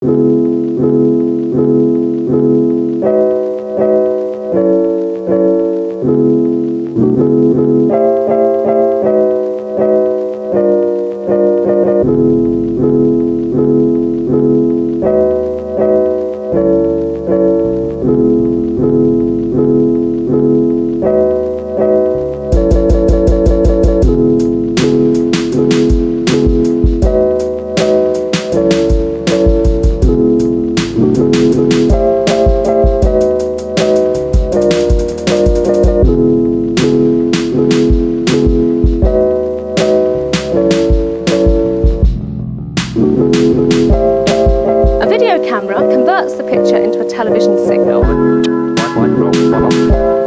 A video camera converts the picture into a television signal.